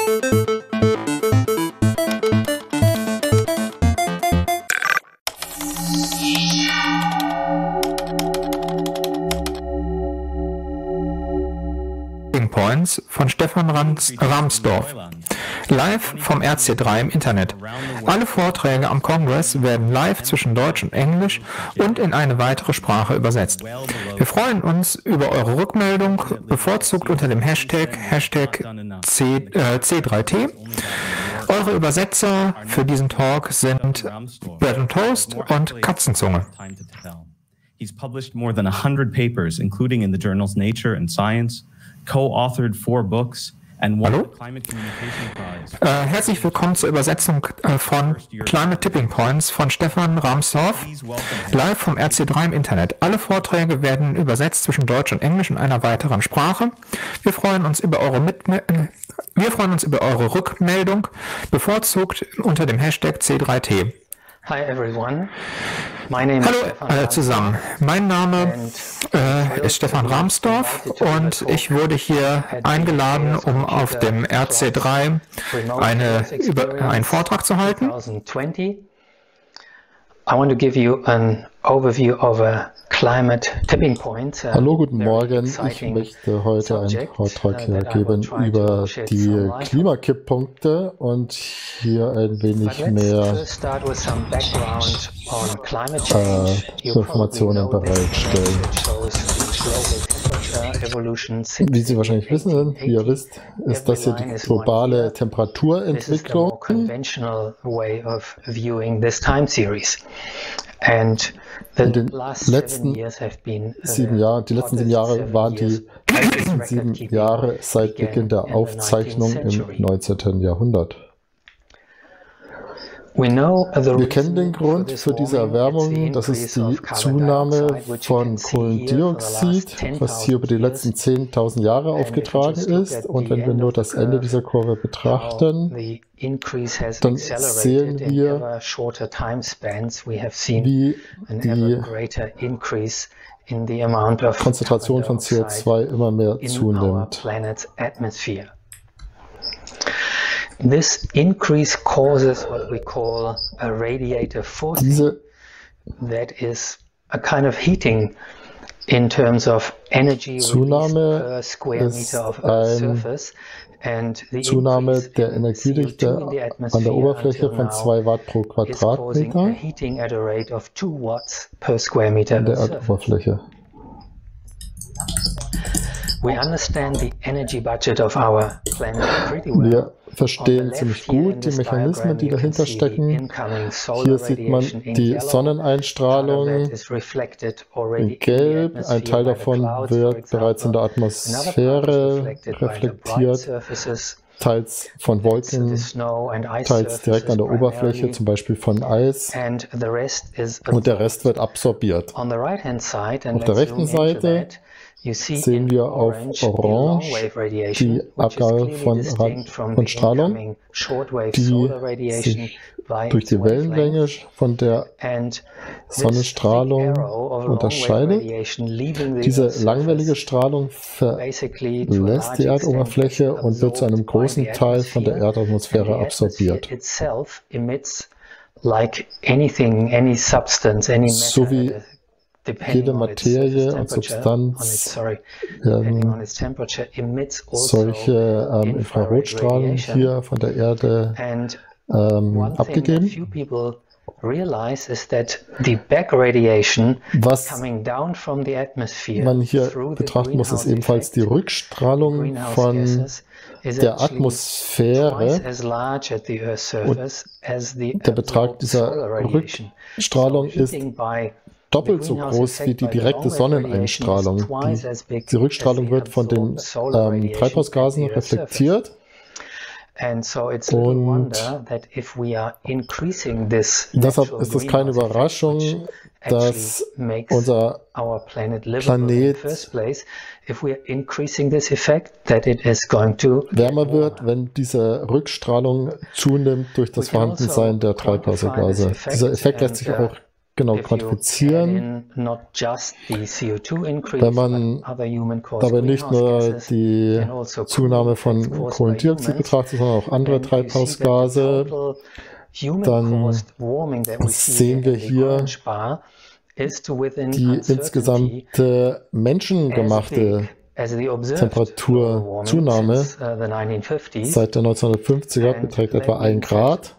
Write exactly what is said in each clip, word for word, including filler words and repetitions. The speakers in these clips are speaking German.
Points von Stefan Rahmstorf. Live vom R C drei im Internet. Alle Vorträge am Kongress werden live zwischen Deutsch und Englisch und in eine weitere Sprache übersetzt. Wir freuen uns über eure Rückmeldung, bevorzugt unter dem Hashtag, Hashtag C, äh, C drei T. Eure Übersetzer für diesen Talk sind Bread and Toast und Katzenzunge. He's published more than one hundred papers, including in the journals Nature and Science, co-authored four books, and won the Climate Communication Prize. Äh, herzlich willkommen zur Übersetzung äh, von Climate Tipping Points von Stefan Rahmstorf, live vom R C drei im Internet. Alle Vorträge werden übersetzt zwischen Deutsch und Englisch in einer weiteren Sprache. Wir freuen uns über eure Mitme äh, wir freuen uns über eure Rückmeldung, bevorzugt unter dem Hashtag C drei T. Hi everyone. My name Hallo is Stefan alle zusammen. Mein Name äh, ist Stefan Rahmstorf und ich wurde hier eingeladen, um auf dem R C drei eine, über, einen Vortrag zu halten. I want to give you an overview of a climate tipping point. Uh, Hallo, guten Morgen. Ich möchte heute einen Vortrag hier geben über die Klimakipppunkte und hier ein wenig mehr äh, Informationen bereitstellen. Wie Sie wahrscheinlich wissen, wie ihr wisst, ist das hier die globale Temperaturentwicklung. In den letzten sieben Jahren, die letzten sieben Jahre waren die sieben Jahre seit Beginn der Aufzeichnung im neunzehnten Jahrhundert. Wir kennen den Grund für diese Erwärmung, das ist die Zunahme von Kohlendioxid, was hier über die letzten zehntausend Jahre aufgetragen ist. Und wenn wir nur das Ende dieser Kurve betrachten, dann sehen wir, wie die Konzentration von C O zwei immer mehr zunimmt. This increase causes what we call a radiative forcing, that is a kind of heating in terms of energy Zunahme per square meter of Earth's surface. And the Zunahme der Energiedichte an der Oberfläche von zwei Watt pro Quadratmeter heating at a rate of two watts per square meter an der Erdoberfläche. We understand the energy budget of our planet pretty well. Wir verstehen ziemlich gut die Mechanismen, die dahinter stecken. Hier sieht man die Sonneneinstrahlung in Gelb. Ein Teil davon wird bereits in der Atmosphäre reflektiert, teils von Wolken, teils direkt an der Oberfläche, zum Beispiel von Eis. Und der Rest wird absorbiert. Auf der rechten Seite sehen wir auf Orange die Abgabe von, von Strahlung, die sich durch die Wellenlänge von der Sonnenstrahlung unterscheidet. Diese langwellige Strahlung verlässt die Erdoberfläche und wird zu einem großen Teil von der Erdatmosphäre absorbiert. So wie jede Materie und Substanz werden solche ähm, Infrarotstrahlen hier von der Erde ähm, abgegeben. Was man hier betrachten muss, ist ebenfalls die Rückstrahlung von der Atmosphäre. Und der Betrag dieser Rückstrahlung ist doppelt so groß wie die direkte Sonneneinstrahlung. Die, die Rückstrahlung wird von den ähm, Treibhausgasen reflektiert. Und deshalb ist es keine Überraschung, dass unser Planet wärmer wird, wenn diese Rückstrahlung zunimmt durch das Vorhandensein der Treibhausgase. Dieser Effekt lässt sich auch genau quantifizieren, wenn man dabei nicht nur die Zunahme von Kohlendioxid betrachtet, sondern auch andere Treibhausgase, dann sehen wir hier die insgesamte menschengemachte Temperaturzunahme seit den neunzehnhundertfünfziger beträgt etwa ein Grad.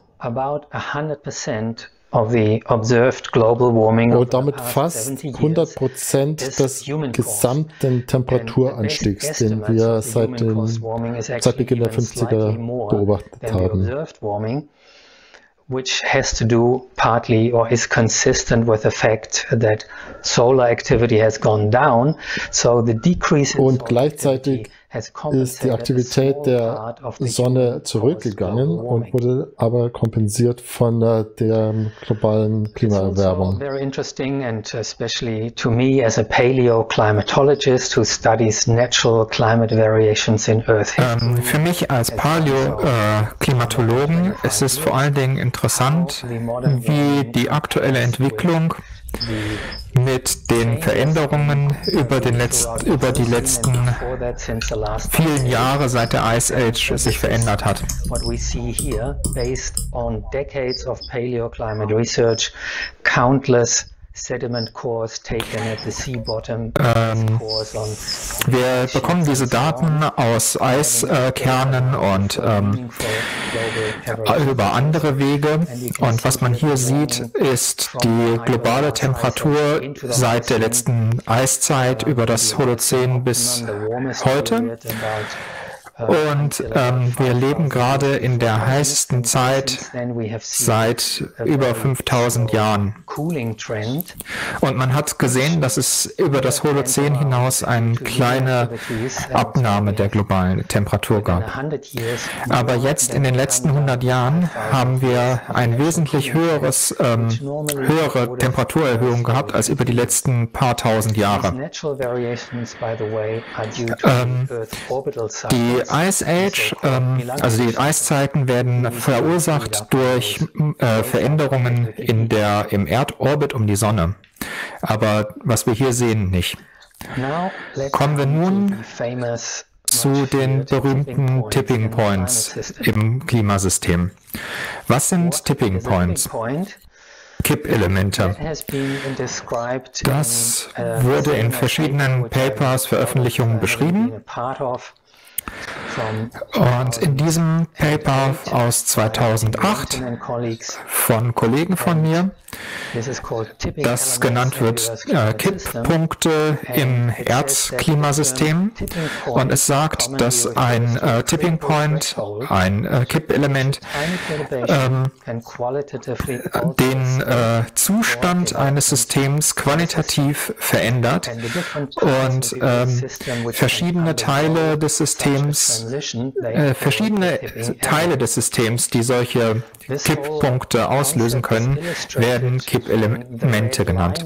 Und damit fast hundert Prozent des gesamten Temperaturanstiegs, den wir seit, den, seit Beginn der fünfziger beobachtet haben. Which has to do partly or is consistent with the fact that solar activity has gone down. So the decrease in Und gleichzeitig ist die Aktivität der Sonne zurückgegangen und wurde aber kompensiert von der, der globalen Klimaerwärmung. Very interesting, and especially to me as a paleoclimatologist who studies natural climate variations in Earth. Ähm, für mich als Paläoklimatologen äh, ist es vor allen Dingen interessant, wie die aktuelle Entwicklung mit den Veränderungen über, den letzten, über die letzten vielen Jahre seit der Ice Age sich verändert hat. What we see here, based on decades of paleoclimate research, countless sediment cores taken at the sea bottom. Ähm, wir bekommen diese Daten aus Eiskernen äh, und ähm, über andere Wege. Und was man hier sieht, ist die globale Temperatur seit der letzten Eiszeit über das Holozän bis heute. Und ähm, wir leben gerade in der heißesten Zeit seit über fünftausend Jahren. Und man hat gesehen, dass es über das Holozän hinaus eine kleine Abnahme der globalen Temperatur gab. Aber jetzt in den letzten hundert Jahren haben wir ein wesentlich höheres, ähm, höhere Temperaturerhöhung gehabt als über die letzten paar tausend Jahre. Ähm, die Ice Age, ähm, also die Eiszeiten werden verursacht durch äh, Veränderungen in der, im Erdorbit um die Sonne. Aber was wir hier sehen, nicht. Kommen wir nun zu den berühmmten Tipping Points im Klimasystem. Was sind Tipping Points? Kippelemente. Das wurde in verschiedenen Papers, Veröffentlichungen beschrieben. Und in diesem Paper aus zweitausendacht von Kollegen von mir, das genannt wird äh, Kipppunkte im Erzklimasystem, und es sagt, dass ein äh, Tipping Point, ein äh, Kippelement, ähm, den äh, Zustand eines Systems qualitativ verändert und ähm, verschiedene Teile des Systems, äh, verschiedene Teile des Systems, die solche Kipppunkte auslösen können, werden Kippelemente genannt.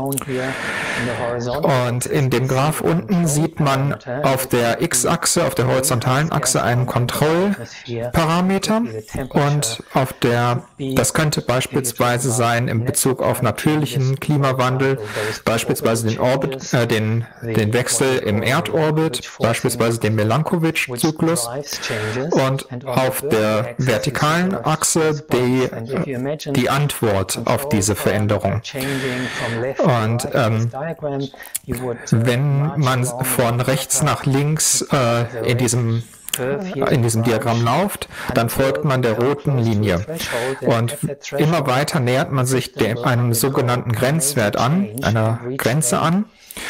Und in dem Graph unten sieht man auf der X-Achse, auf der horizontalen Achse, einen Kontrollparameter, und auf der, das könnte beispielsweise sein in Bezug auf natürlichen Klimawandel, beispielsweise den Orbit, äh, den, den Wechsel im Erdorbit, beispielsweise den Milankovitch-Zyklus, und auf der vertikalen Achse die, die Antwort auf diese Veränderung. Und ähm, wenn man von rechts nach links äh, in diesem in diesem Diagramm läuft, dann folgt man der roten Linie. Und immer weiter nähert man sich dem, einem sogenannten Grenzwert an, einer Grenze an.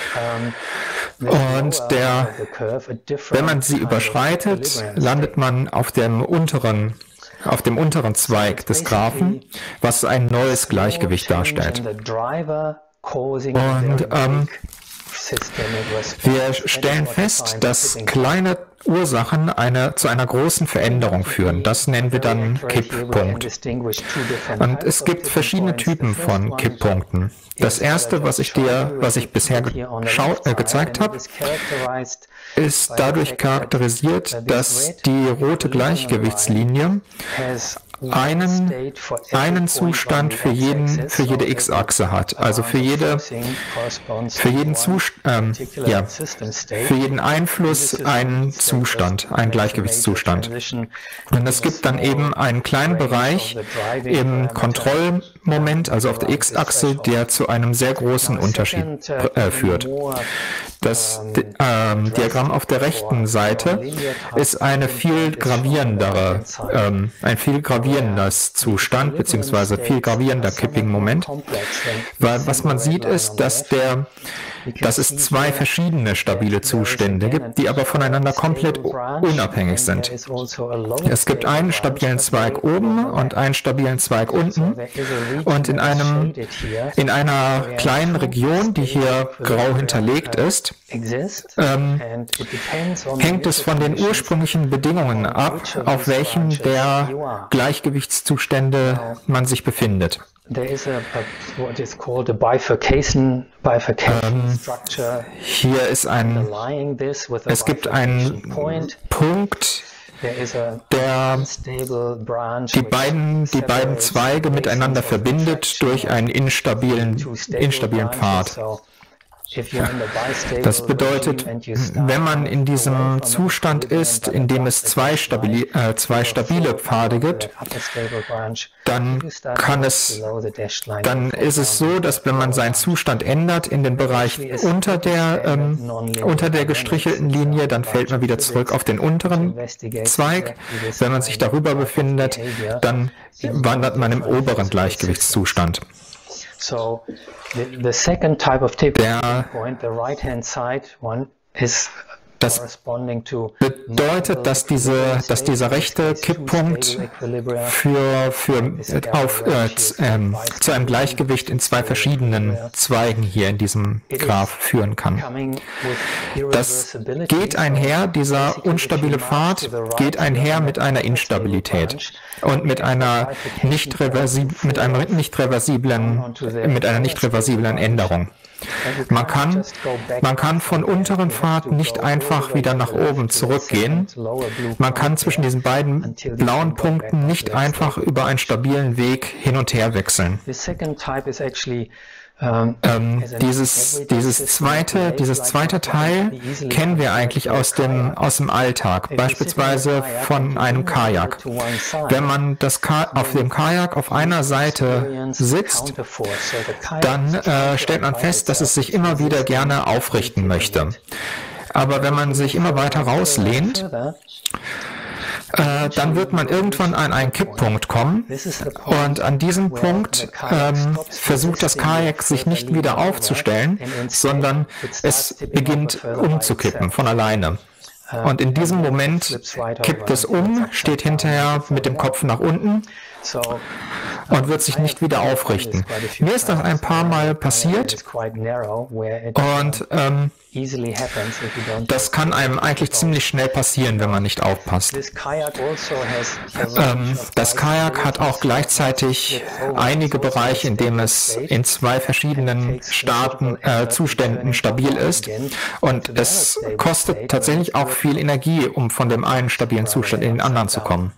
Und der, wenn man sie überschreitet, landet man auf dem unteren auf dem unteren Zweig des Graphen, was ein neues Gleichgewicht darstellt. Und ähm, wir stellen fest, dass kleine Ursachen eine, zu einer großen Veränderung führen. Das nennen wir dann Kipppunkt. Und es gibt verschiedene Typen von Kipppunkten. Das erste, was ich dir, was ich bisher ge äh, gezeigt habe, ist dadurch charakterisiert, dass die rote Gleichgewichtslinie einen, einen Zustand für, jeden, für jede x-Achse hat. Also für, jede, für, jeden Zust ähm, ja, für jeden Einfluss einen Zustand, einen Gleichgewichtszustand. Und es gibt dann eben einen kleinen Bereich im Kontrollmoment, also auf der x-Achse, der zu einem sehr großen Unterschied äh, führt. Das ähm, Diagramm auf der rechten Seite ist eine viel gravierendere, ähm, ein viel gravierendes Zustand, beziehungsweise viel gravierender Kipping-Moment, weil was man sieht ist, dass der dass es zwei verschiedene stabile Zustände gibt, die aber voneinander komplett unabhängig sind. Es gibt einen stabilen Zweig oben und einen stabilen Zweig unten, und in, einem, in einer kleinen Region, die hier grau hinterlegt ist, ähm, hängt es von den ursprünglichen Bedingungen ab, auf welchen der Gleichgewichtszustände man sich befindet. There is a, a what is called a bifurcation, bifurcation ähm, structure. Hier ist ein, es gibt einen Punkt, der die beiden, die beiden Zweige miteinander verbindet durch einen instabilen, instabilen Pfad. Das bedeutet, wenn man in diesem Zustand ist, in dem es zwei, stabili äh, zwei stabile Pfade gibt, dann kann es, dann ist es so, dass wenn man seinen Zustand ändert in den Bereich unter der, ähm, unter der gestrichelten Linie, dann fällt man wieder zurück auf den unteren Zweig. Wenn man sich darüber befindet, dann wandert man im oberen Gleichgewichtszustand. So the, the second type of tipping Der, point, the right hand side one, is das bedeutet, dass, diese, dass dieser rechte Kipppunkt für, für, auf, äh, äh, zu einem Gleichgewicht in zwei verschiedenen Zweigen hier in diesem Graph führen kann. Das geht einher, dieser unstabile Pfad geht einher mit einer Instabilität und mit einer nicht reversiblen, mit einem nicht reversiblen, mit einer nicht reversiblen Änderung. Man kann, man kann von unteren Pfad nicht einfach wieder nach oben zurückgehen. Man kann zwischen diesen beiden blauen Punkten nicht einfach über einen stabilen Weg hin und her wechseln. Ähm, dieses, dieses, zweite, dieses zweite Teil kennen wir eigentlich aus dem, aus dem Alltag, beispielsweise von einem Kajak. Wenn man das Ka auf dem Kajak auf einer Seite sitzt, dann äh, stellt man fest, dass es sich immer wieder gerne aufrichten möchte. Aber wenn man sich immer weiter rauslehnt, Äh, dann wird man irgendwann an einen Kipppunkt kommen, und an diesem Punkt ähm, versucht das Kajak sich nicht wieder aufzustellen, sondern es beginnt umzukippen von alleine. Und in diesem Moment kippt es um, steht hinterher mit dem Kopf nach unten und wird sich nicht wieder aufrichten. Mir ist das ein paar Mal passiert, und ähm, das kann einem eigentlich ziemlich schnell passieren, wenn man nicht aufpasst. Ähm, das Kajak hat auch gleichzeitig einige Bereiche, in denen es in zwei verschiedenen Staaten, äh, Zuständen stabil ist, und es kostet tatsächlich auch viel Energie, um von dem einen stabilen Zustand in den anderen zu kommen.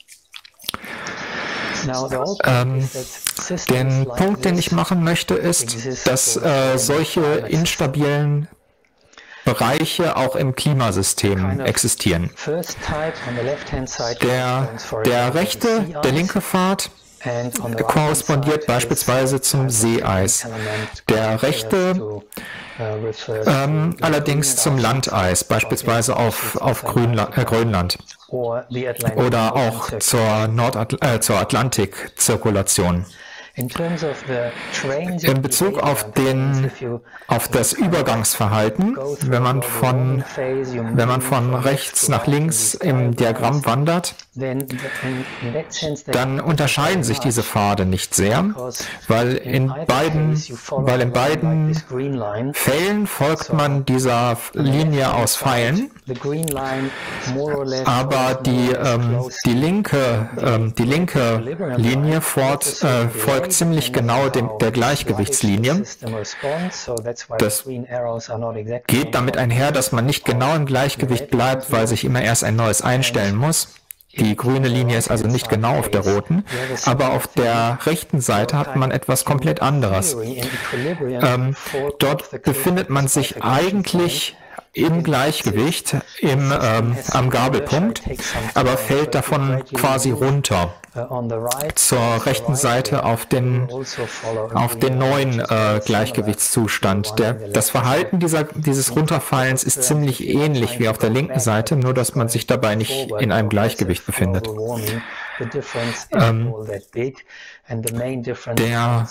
Ähm, den Punkt, den ich machen möchte, ist, dass äh, solche instabilen Bereiche auch im Klimasystem existieren. Der, der rechte, der linke Pfad korrespondiert beispielsweise zum Seeeis. Der rechte ähm, allerdings zum Landeis, beispielsweise auf, auf Grünland, äh, Grönland. Oder auch zur, Nordatl äh, zur Atlantikzirkulation. In Bezug auf, den, auf das Übergangsverhalten, wenn man, von, wenn man von rechts nach links im Diagramm wandert, dann unterscheiden sich diese Pfade nicht sehr, weil in beiden, weil in beiden Fällen folgt man dieser Linie aus Pfeilen, aber die, ähm, die, linke, ähm, die linke Linie fort, äh, folgt ziemlich genau dem, der Gleichgewichtslinie. Das geht damit einher, dass man nicht genau im Gleichgewicht bleibt, weil sich immer erst ein neues einstellen muss. Die grüne Linie ist also nicht genau auf der roten, aber auf der rechten Seite hat man etwas komplett anderes. Ähm, dort befindet man sich eigentlich im Gleichgewicht im, ähm, am Gabelpunkt, aber fällt davon quasi runter zur rechten Seite auf den, auf den neuen äh, Gleichgewichtszustand. Der, das Verhalten dieser, dieses Runterfallens ist ziemlich ähnlich wie auf der linken Seite, nur dass man sich dabei nicht in einem Gleichgewicht befindet. Ähm, der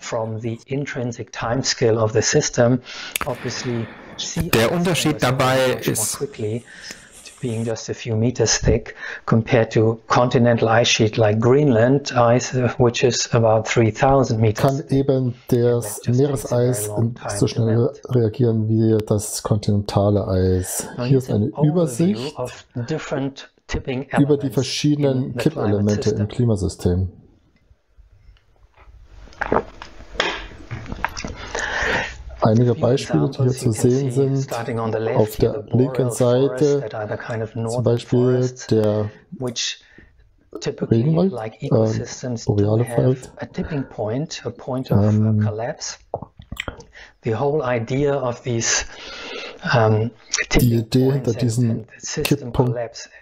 Der Unterschied dabei ist, being just a few meters thick compared to continental ice sheet like Greenland ice, which is about three thousand meters. Kann eben das Meereseis so schnell reagieren wie das kontinentale Eis. Hier ist eine Übersicht über die verschiedenen Kippelemente im Klimasystem. Einige Beispiele, die hier zu sehen sind, auf der linken Seite zum Beispiel der Regenwald, äh, boreale Wald. Ähm, Die Idee hinter diesen Kipppunkten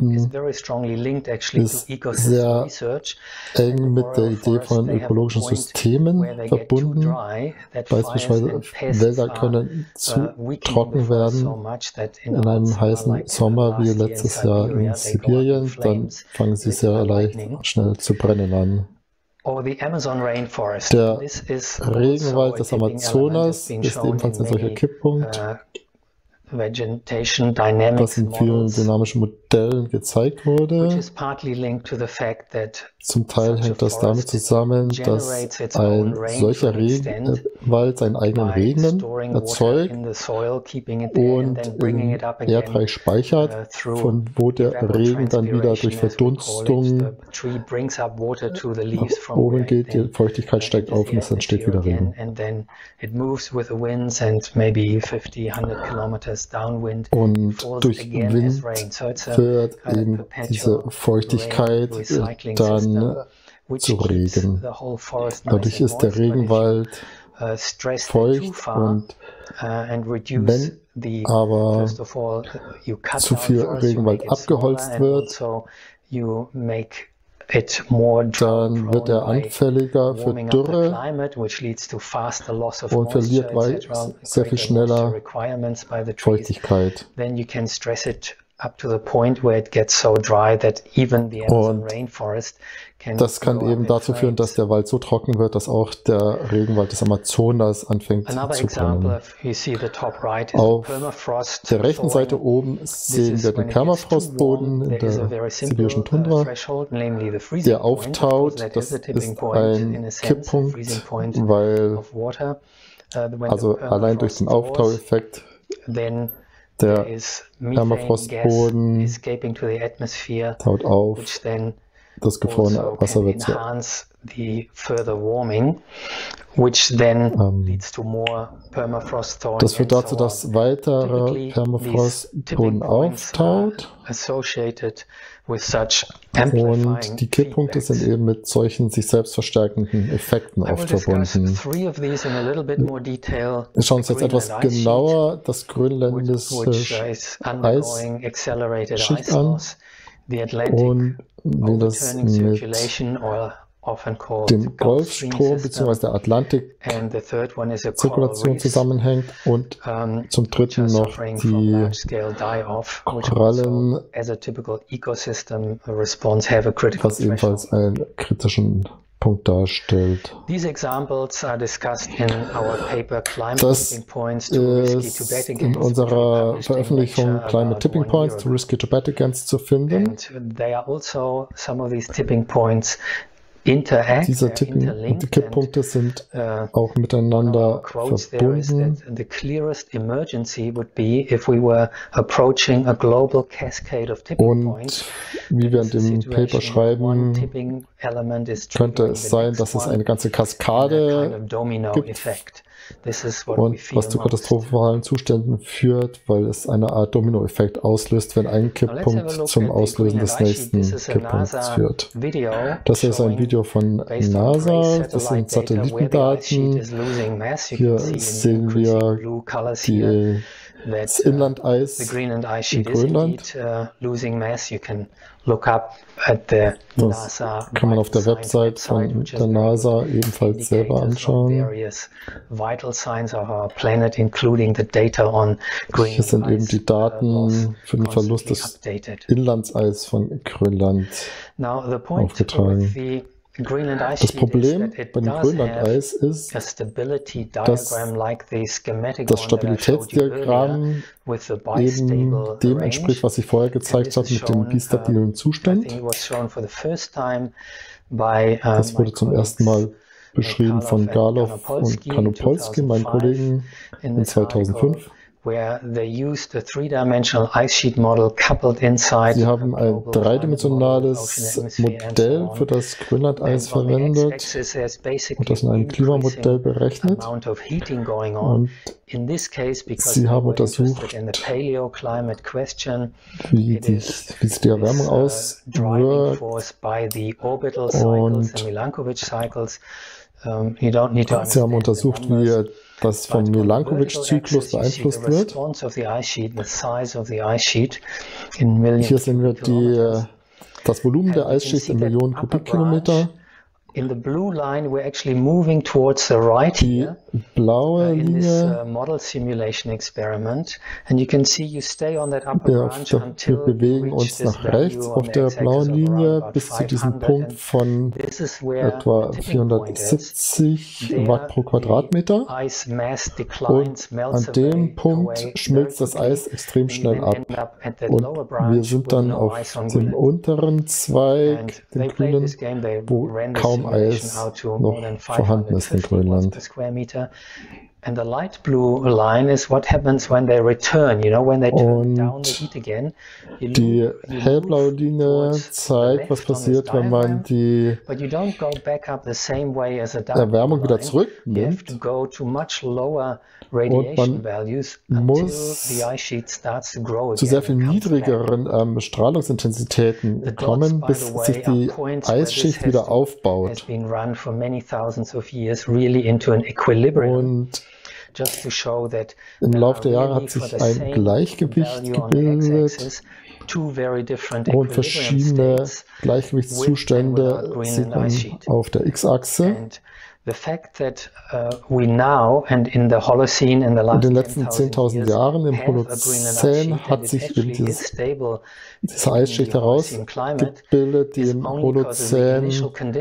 ist sehr eng mit der Idee von ökologischen Systemen verbunden. Beispielsweise Wälder können zu trocken werden in einem heißen Sommer wie letztes Jahr in Sibirien, dann fangen sie sehr leicht schnell zu brennen an. Der Regenwald des Amazonas ist ebenfalls ein solcher Kipppunkt. Das in vielen dynamischen Modellen gezeigt wurde. Zum Teil hängt das damit zusammen, dass ein solcher Regenwald seinen eigenen Regen erzeugt und im Erdreich speichert, von wo der Regen dann wieder durch Verdunstung nach oben geht, die Feuchtigkeit steigt auf und es entsteht wieder Regen. Und durch Wind wird eben diese Feuchtigkeit dann zu Regen. Dadurch ist der Regenwald feucht und wenn aber zu viel Regenwald abgeholzt wird, dann wird er anfälliger für Dürre und verliert sehr viel schneller Feuchtigkeit. Und das kann eben dazu führen, dass der Wald so trocken wird, dass auch der Regenwald des Amazonas anfängt zu brennen. Auf der rechten Seite oben sehen wir den Permafrostboden in der sibirischen Tundra, der auftaut. Das ist ein Kipppunkt, weil also allein durch den Auftaueffekt der Permafrostboden taut auf, das gefrorene Wasser wird zu ähm, das führt dazu, dass weitere Permafrostboden auftaut und die Kipppunkte sind eben mit solchen sich selbst verstärkenden Effekten oft verbunden. Wir schauen uns jetzt etwas genauer das grönländische Eisschicht an und wie das mit dem Golfstrom bzw. der Atlantik-Zirkulation zusammenhängt und zum dritten noch die Korallen, was ebenfalls einen kritischen Punkt darstellt. Das ist in unserer Veröffentlichung Climate Tipping Points to Risky to Bet Against zu finden. Diese Tipping, die Kipppunkte sind auch miteinander verbunden. Und wie wir in dem Paper schreiben, könnte es sein, dass es eine ganze Kaskade gibt und was zu katastrophalen Zuständen führt, weil es eine Art Dominoeffekt auslöst, wenn ein Kipppunkt zum Auslösen des nächsten Kipppunkts führt. Das hier ist ein Video von NASA, das sind Satellitendaten. Hier sehen wir die das Inlandeis in Grönland. Das kann man auf der Website von der NASA ebenfalls selber anschauen. Hier sind eben die Daten für den Verlust des Inlandseis von Grönland aufgetragen. Das Problem bei dem Grönlandeis ist, dass das Stabilitätsdiagramm eben dem entspricht, was ich vorher gezeigt habe mit dem bistabilen Zustand. Das wurde zum ersten Mal beschrieben von Garlow und Kanopolsky, meinen Kollegen, in zweitausendfünf. Sie haben ein dreidimensionales Modell für das Grönlandeis verwendet und das in einem Klimamodell berechnet. Und sie haben untersucht, wie, die, wie sich die Erwärmung auswirkt. Und sie haben untersucht, wie das vom Milankovitch-Zyklus beeinflusst wird. Hier sehen wir die, das Volumen der Eisschicht in Millionen Kubikkilometer. Die blaue Linie, wir bewegen uns nach rechts auf der blauen Linie bis zu diesem Punkt von etwa vierhundertsiebzig Watt pro Quadratmeter. Und an dem Punkt schmilzt das Eis extrem schnell ab. Und wir sind dann auf dem unteren Zweig, dem grünen, wo kaum Eis noch vorhanden ist in Grönland. And the light blue line is what happens when they return, you know, when they turn down the heat again. Die hellblaue Linie zeigt, was passiert, wenn man die Erwärmung wieder zurücknimmt. Und man muss zu sehr viel niedrigeren ähm, Strahlungsintensitäten kommen, bis sich die Eisschicht wieder aufbaut. Und im Laufe der Jahre hat sich ein Gleichgewicht gebildet und verschiedene Gleichgewichtszustände sieht man auf der X-Achse. In den letzten zehntausend Jahren im Holozän hat sich eben dieses, diese Eisschicht herausgebildet, die im Holozän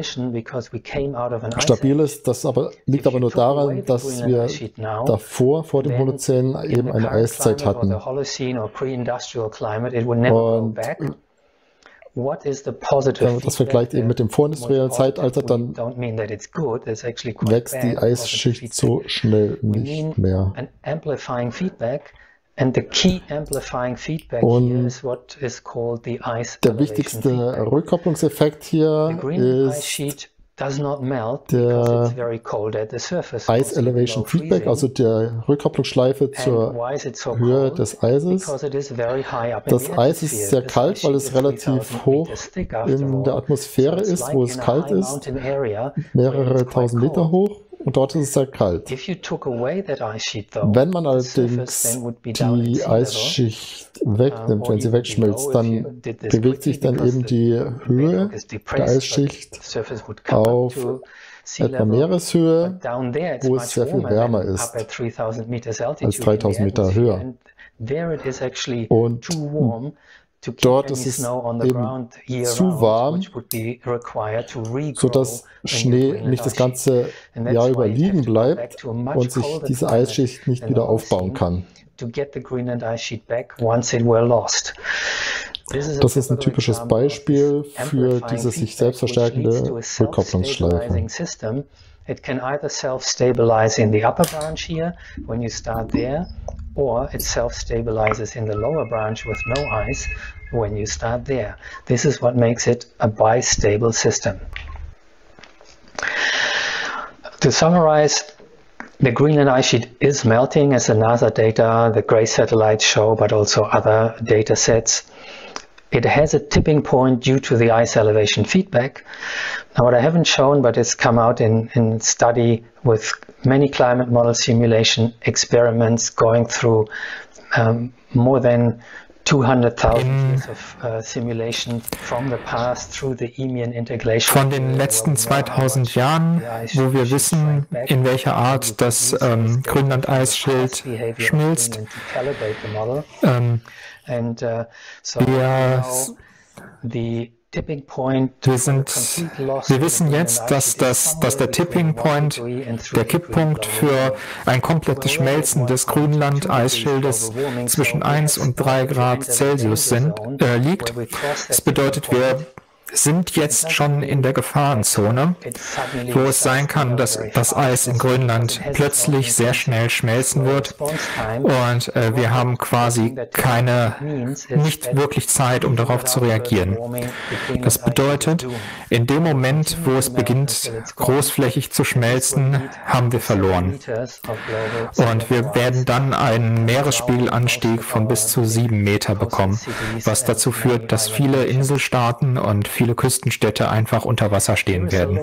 stabil ist. Das aber, liegt aber nur daran, dass wir davor, vor dem Holozän, eben eine Eiszeit hatten. Und wenn man das vergleicht eben mit dem vorindustriellen Zeitalter, dann wächst die Eisschicht so schnell nicht mehr. Und der wichtigste Rückkopplungseffekt hier ist der Ice Elevation Feedback, also der Rückkopplungsschleife zur Höhe des Eises. Das Eis ist sehr kalt, weil es relativ hoch in der Atmosphäre ist, wo es kalt ist, mehrere tausend Meter hoch. Und dort ist es sehr kalt. Wenn man allerdings die Eisschicht wegnimmt, wenn sie wegschmilzt, dann bewegt sich dann eben die Höhe der Eisschicht auf etwa Meereshöhe, wo es sehr viel wärmer ist als dreitausend Meter höher. Und dort ist es eben zu warm, sodass Schnee nicht das ganze Jahr über liegen bleibt und sich diese Eisschicht nicht wieder aufbauen kann. Das ist ein typisches Beispiel für diese sich selbst verstärkende Rückkopplungsschleife. It can either self-stabilize in the upper branch here when you start there, or it self-stabilizes in the lower branch with no ice when you start there. This is what makes it a bistable system. To summarize, The Greenland ice sheet is melting, as the NASA data, the GRACE satellites show, but also other data sets. It has a tipping point due to the ice elevation feedback. Now, what I haven't shown, but it's come out in, in study with many climate model simulation experiments going through um, more than two hundred thousand years of uh, simulation from the past through the Eemian integration. Von den letzten zweitausend Jahren, wo wir wissen, in welcher Art das ähm, Grönland-Eisschild schmilzt. Ähm, wir Wir, sind, wir wissen jetzt, dass, das, dass der Tipping Point, der Kipppunkt für ein komplettes Schmelzen des Grönland-Eisschildes zwischen eins und drei Grad Celsius sind, äh, liegt. Das bedeutet, wir sind jetzt schon in der Gefahrenzone, wo es sein kann, dass das Eis in Grönland plötzlich sehr schnell schmelzen wird und äh, wir haben quasi keine, nicht wirklich Zeit, um darauf zu reagieren. Das bedeutet, in dem Moment, wo es beginnt, großflächig zu schmelzen, haben wir verloren. Und wir werden dann einen Meeresspiegelanstieg von bis zu sieben Meter bekommen, was dazu führt, dass viele Inselstaaten und viele Küstenstädte einfach unter Wasser stehen werden.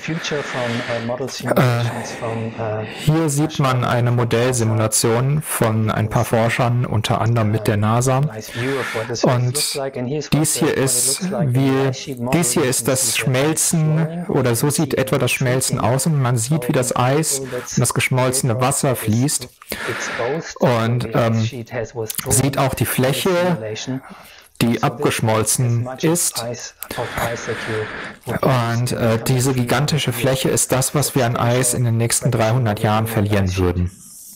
Äh, hier sieht man eine Modellsimulation von ein paar Forschern, unter anderem mit der NASA. Und dies hier ist, wie, dies hier ist das Schmelzen, oder so sieht etwa das Schmelzen aus, und man sieht, wie das Eis und das geschmolzene Wasser fließt. Und ähm, sieht auch die Fläche, die abgeschmolzen ist. Und äh, diese gigantische Fläche ist das, was wir an Eis in den nächsten dreihundert Jahren verlieren würden.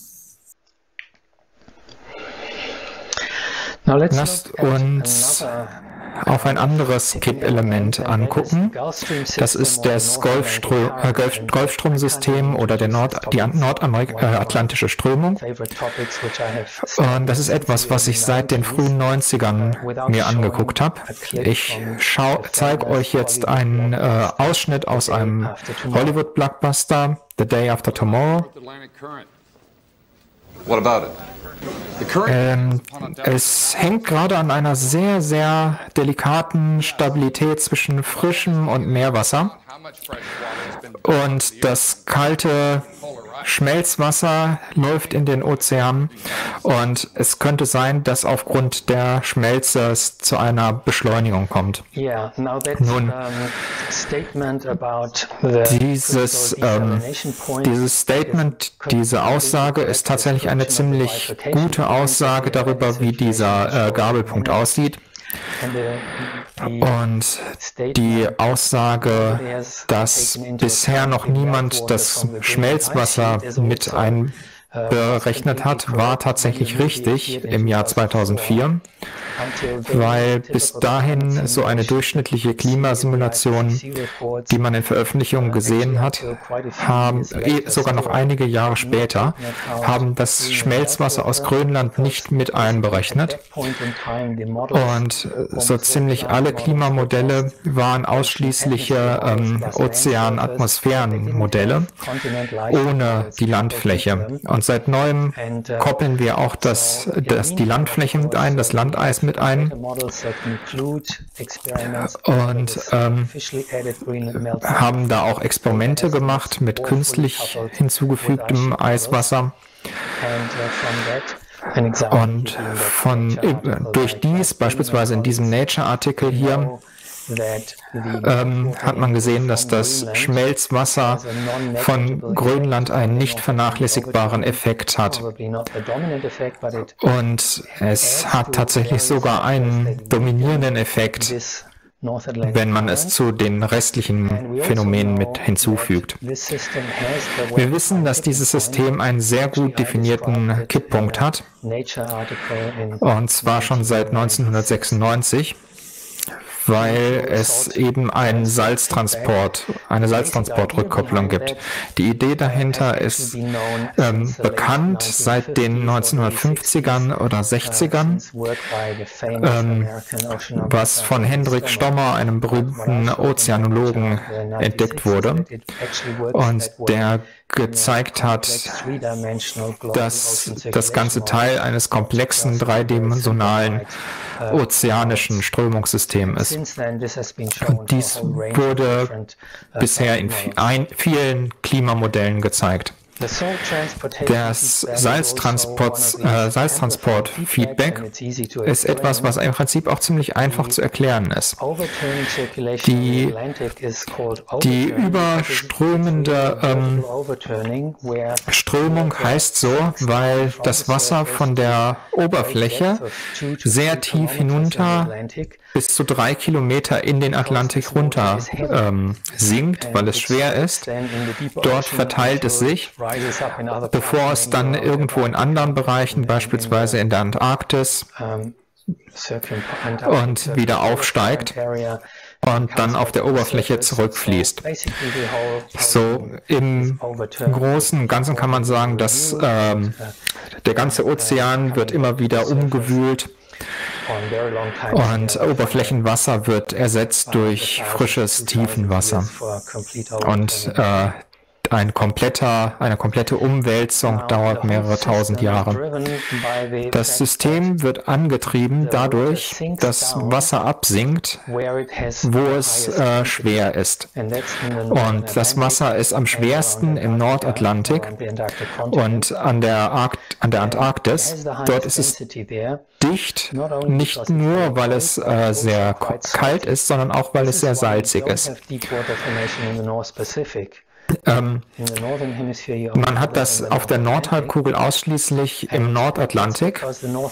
Lasst uns auf ein anderes Kippelement angucken. Das ist das Golfstro äh, Golf Golfstromsystem oder der Nord die nordatlantische Strömung. Und das ist etwas, was ich seit den frühen neunzigern mir angeguckt habe. Ich zeige euch jetzt einen äh, Ausschnitt aus einem Hollywood-Blockbuster, The Day After Tomorrow. What about it? Ähm, es hängt gerade an einer sehr, sehr delikaten Stabilität zwischen frischem und Meerwasser. Und das kalte Schmelzwasser läuft in den Ozean und es könnte sein, dass aufgrund der Schmelze es zu einer Beschleunigung kommt. Nun, dieses, ähm, dieses Statement, diese Aussage ist tatsächlich eine ziemlich gute Aussage darüber, wie dieser äh, Gabelpunkt aussieht. Und die Aussage, dass bisher noch niemand das Schmelzwasser mit einberechnet hat, war tatsächlich richtig im Jahr zweitausendvier, weil bis dahin so eine durchschnittliche Klimasimulation, die man in Veröffentlichungen gesehen hat, haben, sogar noch einige Jahre später, haben das Schmelzwasser aus Grönland nicht mit einberechnet. Und so ziemlich alle Klimamodelle waren ausschließliche ähm, Ozean-Atmosphären-Modelle ohne die Landfläche. Und seit neuem koppeln wir auch das, das, die Landfläche mit ein, das Landeis mit ein. Und ähm, haben da auch Experimente gemacht mit künstlich hinzugefügtem Eiswasser. Und von, durch dies, beispielsweise in diesem Nature-Artikel hier, ähm, hat man gesehen, dass das Schmelzwasser von Grönland einen nicht vernachlässigbaren Effekt hat. Und es hat tatsächlich sogar einen dominierenden Effekt, wenn man es zu den restlichen Phänomenen mit hinzufügt. Wir wissen, dass dieses System einen sehr gut definierten Kipppunkt hat, und zwar schon seit neunzehnhundertsechsundneunzig. weil es eben einen Salztransport, eine Salztransportrückkopplung gibt. Die Idee dahinter ist ähm, bekannt seit den neunzehnhundertfünfzigern oder sechzigern, ähm, was von Hendrik Stommer, einem berühmten Ozeanologen, entdeckt wurde und der gezeigt hat, dass das ganze Teil eines komplexen dreidimensionalen ozeanischen Strömungssystems ist. Und dies wurde bisher in vielen Klimamodellen gezeigt. Das Salztransport, äh, Salztransport-Feedback ist etwas, was im Prinzip auch ziemlich einfach zu erklären ist. Die, die überströmende ähm, Strömung heißt so, weil das Wasser von der Oberfläche sehr tief hinunter bis zu drei Kilometer in den Atlantik runter ähm, sinkt, weil es schwer ist. Dort verteilt es sich, bevor es dann irgendwo in anderen Bereichen, beispielsweise in der Antarktis, und wieder aufsteigt und dann auf der Oberfläche zurückfließt. So im Großen und Ganzen kann man sagen, dass ähm, der ganze Ozean wird immer wieder umgewühlt und Oberflächenwasser wird ersetzt durch frisches Tiefenwasser. Und äh, Ein kompletter, eine komplette Umwälzung dauert mehrere tausend Jahre. Das System wird angetrieben dadurch, dass Wasser absinkt, wo es äh, schwer ist. Und das Wasser ist am schwersten im Nordatlantik und an der, Arkt an der Antarktis. Dort ist es dicht, nicht nur, weil es äh, sehr kalt ist, sondern auch, weil es sehr salzig ist. Ähm, man hat das auf der Nordhalbkugel ausschließlich im Nordatlantik,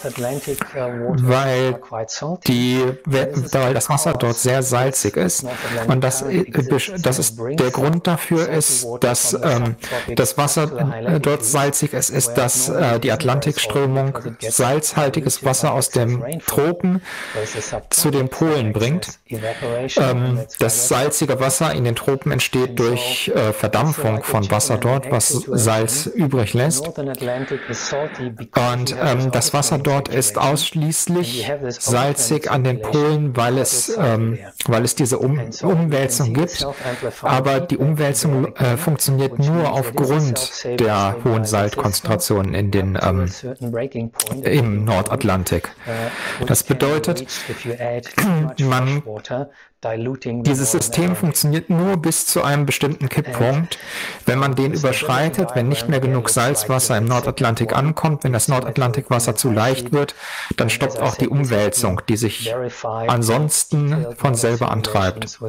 weil, die, weil das Wasser dort sehr salzig ist. Und das, das ist, der Grund dafür ist, dass ähm, das Wasser dort salzig ist, ist, dass äh, die Atlantikströmung salzhaltiges Wasser aus den Tropen zu den Polen bringt. Ähm, das salzige Wasser in den Tropen entsteht durch äh, Verdampfung von Wasser dort, was Salz übrig lässt. Und ähm, das Wasser dort ist ausschließlich salzig an den Polen, weil es, ähm, weil es diese um Umwälzung gibt. Aber die Umwälzung äh, funktioniert nur aufgrund der hohen Salzkonzentrationen in den, ähm, im Nordatlantik. Das bedeutet, man Dieses System funktioniert nur bis zu einem bestimmten Kipppunkt. Wenn man den überschreitet, wenn nicht mehr genug Salzwasser im Nordatlantik ankommt, wenn das Nordatlantikwasser zu leicht wird, dann stoppt auch die Umwälzung, die sich ansonsten von selber antreibt.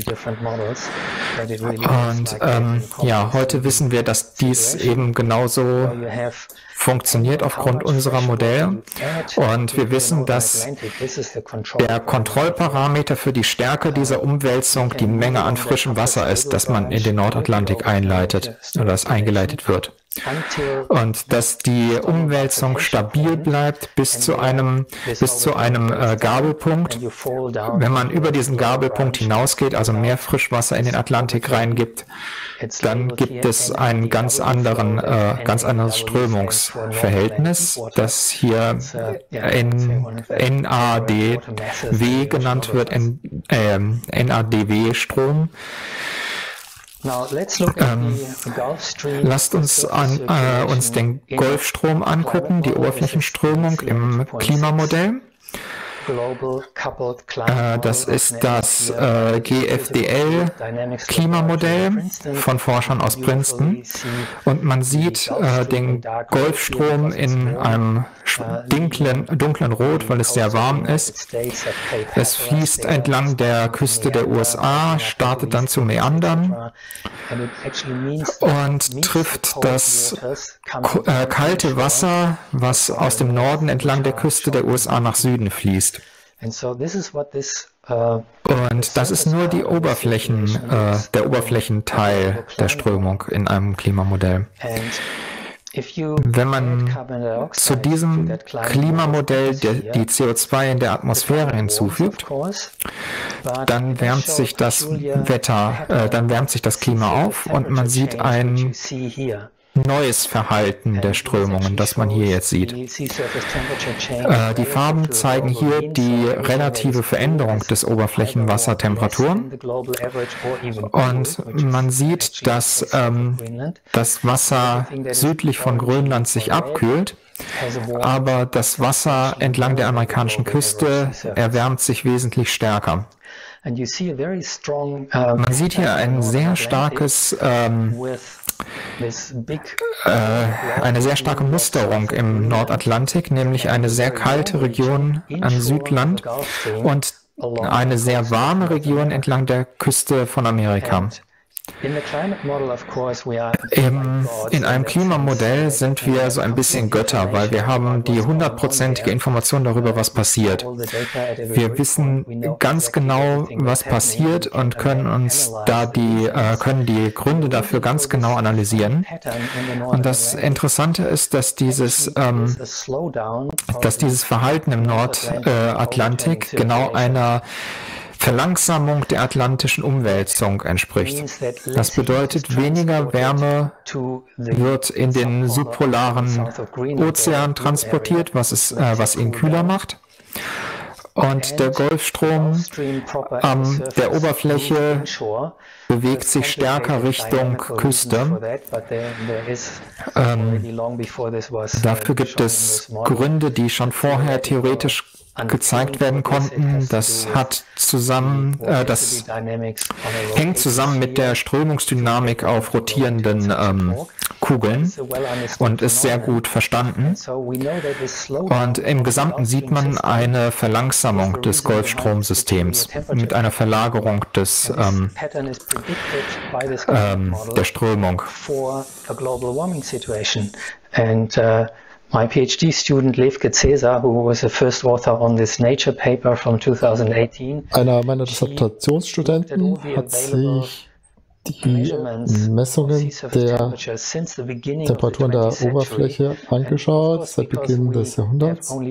Und ähm, ja, heute wissen wir, dass dies eben genauso funktioniert aufgrund unserer Modelle. Und wir wissen, dass der Kontrollparameter für die Stärke dieser Umwälzung die Menge an frischem Wasser ist, das man in den Nordatlantik einleitet oder das eingeleitet wird. Und dass die Umwälzung stabil bleibt bis zu einem, bis zu einem äh, Gabelpunkt. Wenn man über diesen Gabelpunkt hinausgeht, also mehr Frischwasser in den Atlantik reingibt, dann gibt es ein ganz, anderen, äh, ganz anderes Strömungsverhältnis, das hier N A D W genannt wird, äh, N A D W-Strom. Ähm, lasst uns, an, äh, uns den Golfstrom angucken, die Oberflächenströmung im Klimamodell. Äh, das ist das äh, G F D L-Klimamodell von Forschern aus Princeton. Und man sieht äh, den Golfstrom in einem dunklen, dunklen Rot, weil es sehr warm ist. Es fließt entlang der Küste der U S A, startet dann zu Meandern und trifft das äh, kalte Wasser, was aus dem Norden entlang der Küste der U S A nach Süden fließt. Und das ist nur die Oberflächen, äh, der Oberflächenteil der Strömung in einem Klimamodell. Wenn man zu diesem Klimamodell die C O zwei in der Atmosphäre hinzufügt, dann wärmt sich das Wetter, äh, dann wärmt sich das Klima auf und man sieht ein neues Verhalten der Strömungen, das man hier jetzt sieht. Äh, die Farben zeigen hier die relative Veränderung des Oberflächenwassertemperaturen und man sieht, dass ähm, das Wasser südlich von Grönland sich abkühlt, aber das Wasser entlang der amerikanischen Küste erwärmt sich wesentlich stärker. Man sieht hier ein sehr starkes, ähm, äh, eine sehr starke Musterung im Nordatlantik, nämlich eine sehr kalte Region am Südland und eine sehr warme Region entlang der Küste von Amerika. Im, in einem Klimamodell sind wir so ein bisschen Götter, weil wir haben die hundertprozentige Information darüber, was passiert. Wir wissen ganz genau, was passiert und können uns da die, äh, können die Gründe dafür ganz genau analysieren. Und das Interessante ist, dass dieses, ähm, dass dieses Verhalten im Nordatlantik äh, genau einer Verlangsamung der atlantischen Umwälzung entspricht. Das bedeutet, weniger Wärme wird in den subpolaren Ozean transportiert, was, es, äh, was ihn kühler macht. Und der Golfstrom an der Oberfläche bewegt sich stärker Richtung Küste. Ähm, dafür gibt es Gründe, die schon vorher theoretisch gezeigt werden konnten. Das hat zusammen, äh, das hängt zusammen mit der Strömungsdynamik auf rotierenden ähm, Kugeln und ist sehr gut verstanden. Und im Gesamten sieht man eine Verlangsamung des Golfstromsystems mit einer Verlagerung des ähm, ähm, der Strömung. My PhD student Lev Cesar, who was the first author on this Nature paper from two thousand eighteen, einer meiner Dissertationsstudenten hat sich die Messungen der Temperaturen der Oberfläche angeschaut seit Beginn des Jahrhunderts. Und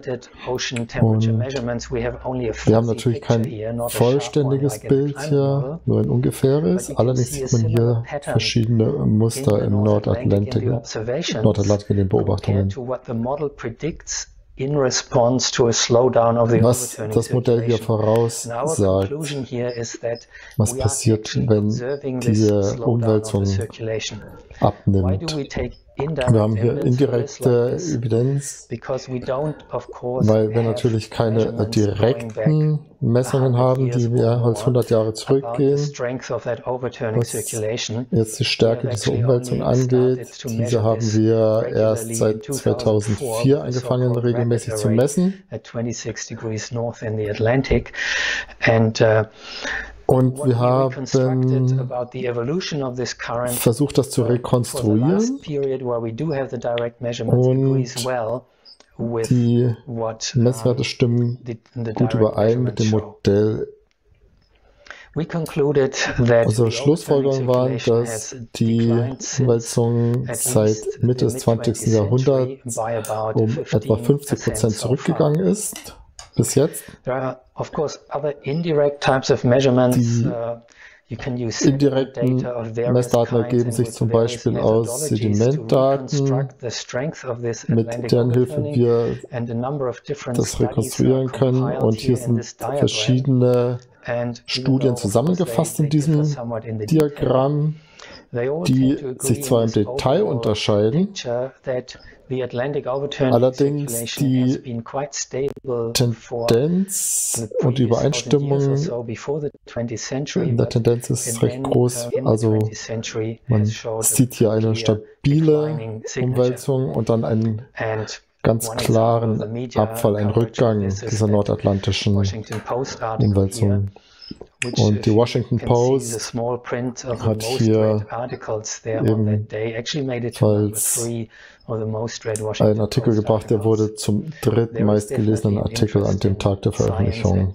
wir haben natürlich kein vollständiges Bild hier, nur ein ungefähres. Allerdings sieht man hier verschiedene Muster im Nordatlantik, Nordatlantik in den Beobachtungen. Was das Modell hier voraussagt, was passiert, wenn diese Umwälzung abnimmt. Wir haben hier indirekte Evidenz, weil wir natürlich keine direkten Messungen haben, die mehr als hundert Jahre zurückgehen. Was jetzt die Stärke dieser Umwälzung angeht, diese haben wir erst seit zweitausendvier angefangen, regelmäßig zu messen. Und wir haben versucht, das zu rekonstruieren und die Messwerte stimmen gut überein mit dem Modell. Unsere Schlussfolgerung war, dass die Umwälzung seit Mitte des zwanzigsten Jahrhunderts um etwa fünfzig Prozent zurückgegangen ist. Bis jetzt. Die indirekten Messdaten ergeben sich zum Beispiel aus Sedimentdaten, mit deren Hilfe wir das rekonstruieren können. Und hier sind verschiedene Studien zusammengefasst in diesem Diagramm, die sich zwar im Detail unterscheiden, allerdings die Tendenz und die Übereinstimmung in der Tendenz ist recht groß. Also man sieht hier eine stabile Umwälzung und dann einen ganz klaren Abfall, einen Rückgang dieser nordatlantischen Umwälzung. Und die Washington Post hat hier ebenfalls einen Artikel gebracht, der wurde zum drittmeist gelesenen Artikel an dem Tag der Veröffentlichung.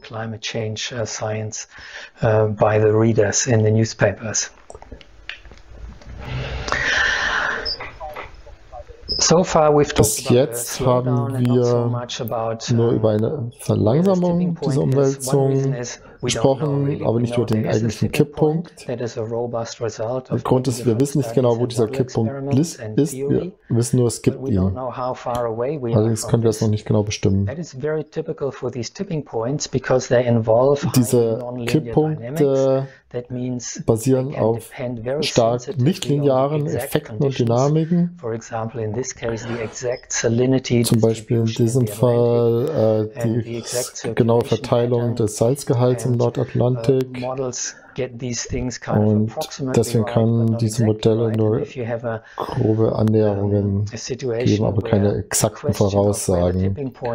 Bis jetzt haben wir nur über eine Verlangsamung dieser Umwälzung gesprochen, aber nicht über den eigentlichen Kipppunkt. Der Grund ist, wir wissen nicht genau, wo dieser Kipppunkt ist. Wir wissen nur, es gibt ihn. Allerdings können wir es noch nicht genau bestimmen. Diese Kipppunkte basieren auf stark nichtlinearen Effekten und Dynamiken. Zum Beispiel in diesem Fall äh, die genaue Verteilung des Salzgehalts im Nordatlantik. Und deswegen kann diese Modelle nur grobe Annäherungen geben, aber keine exakten Voraussagen.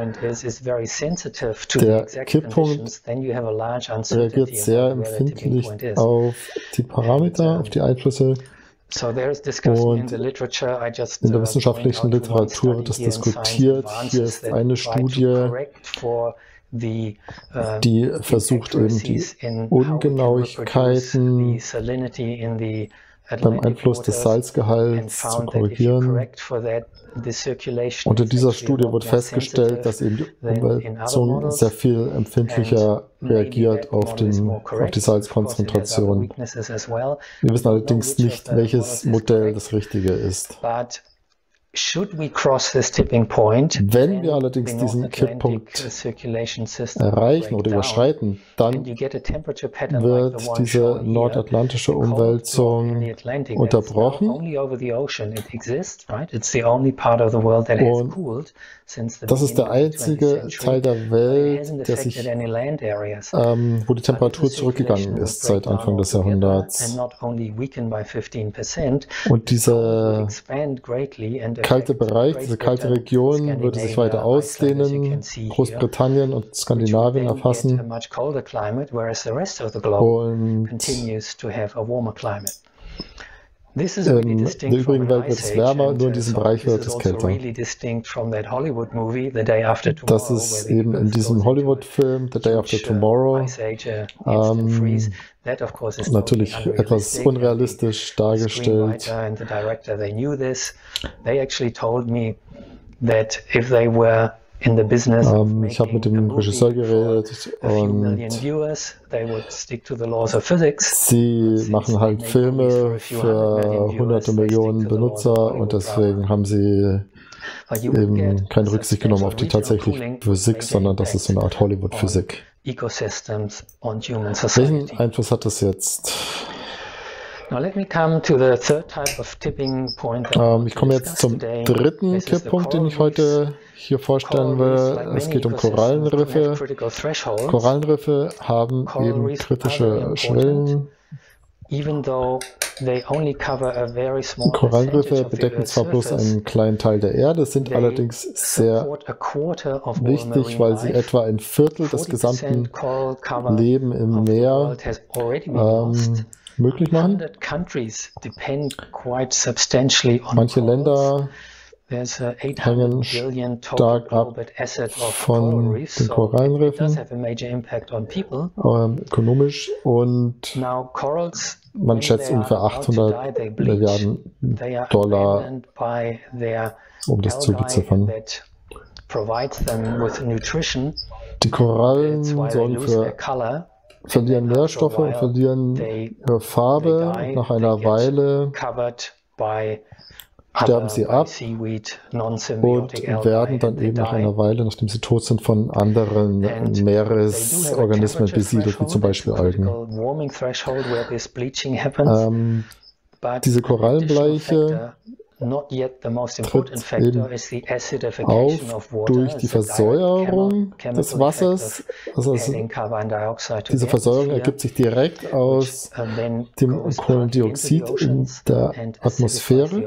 Der Kipppunkt reagiert sehr empfindlich auf die Parameter, auf die Einflüsse. Und in der wissenschaftlichen Literatur wird das diskutiert. Hier ist eine Studie, die versucht eben die Ungenauigkeiten beim Einfluss des Salzgehalts zu korrigieren. Und in dieser Studie wurde festgestellt, dass eben die Umwälzung sehr viel empfindlicher reagiert auf, den, auf die Salzkonzentration. Wir wissen allerdings nicht, welches Modell das richtige ist. Wenn wir allerdings diesen Kipppunkt erreichen oder überschreiten, dann wird diese nordatlantische Umwälzung unterbrochen. Und das ist der einzige Teil der Welt, der sich, ähm, wo die Temperatur zurückgegangen ist seit Anfang des Jahrhunderts. Und dieser kalte Bereich, diese kalte Region würde sich weiter ausdehnen, Großbritannien und Skandinavien erfassen und in der übrigen Welt wird es wärmer, nur in diesem Bereich wird es kälter. Das ist eben in diesem Hollywood-Film The Day After Tomorrow ähm, natürlich etwas unrealistisch dargestellt. Um, ich habe mit dem Regisseur geredet und sie machen halt Filme für hunderte Millionen Benutzer und deswegen haben sie eben keine Rücksicht genommen auf die tatsächliche Physik, sondern das ist so eine Art Hollywood-Physik. Welchen Einfluss hat das jetzt? Um, ich komme jetzt zum dritten Kipppunkt, den ich heute hier vorstellen will. Es geht um Korallenriffe. Korallenriffe haben eben kritische Schwellen. Korallenriffe bedecken zwar bloß einen kleinen Teil der Erde, sind allerdings sehr wichtig, weil sie etwa ein Viertel des gesamten Lebens im Meer ähm, möglich machen. Manche Länder hängen stark ab von den Korallenriffen, ähm, ökonomisch, und man schätzt ungefähr achthundert Milliarden Dollar, um das zu beziffern. Die Korallen sorgen für verlieren Nährstoffe und verlieren ihre Farbe. Nach einer Weile sterben sie ab und werden dann eben nach einer Weile, nachdem sie tot sind, von anderen Meeresorganismen besiedelt, wie zum Beispiel Algen. Ähm, diese Korallenbleiche tritt eben auf durch die Versäuerung des Wassers. Also es, diese Versäuerung ergibt sich direkt aus dem Kohlendioxid in der Atmosphäre.